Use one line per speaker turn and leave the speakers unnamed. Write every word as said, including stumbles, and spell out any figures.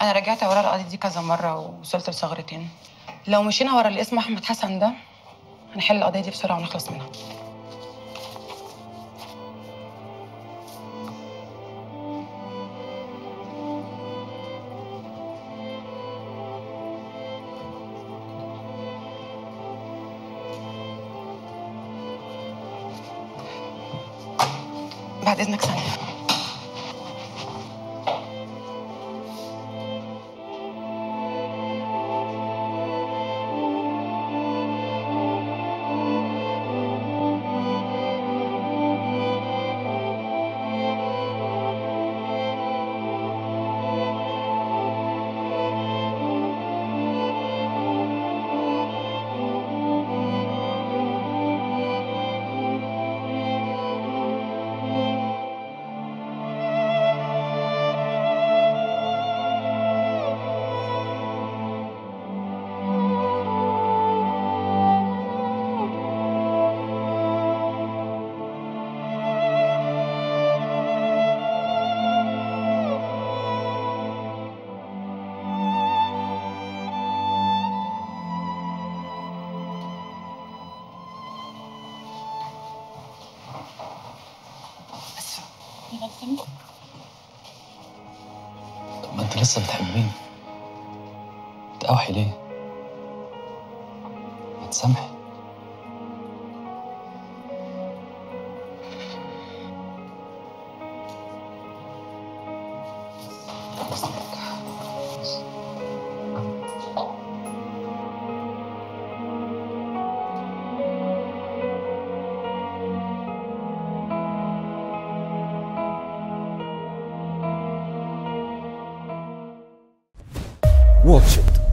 انا رجعت ورا القضيه دي كذا مره ووصلت لثغرتين. لو مشينا ورا اللي اسمه احمد حسن ده هنحل القضيه دي بسرعه ونخلص منها. بعد اذنك ثانيه.
طب ما انت لسه بتحبيني، بتقاوحي ليه؟ ما تسامحي.
واتش إت.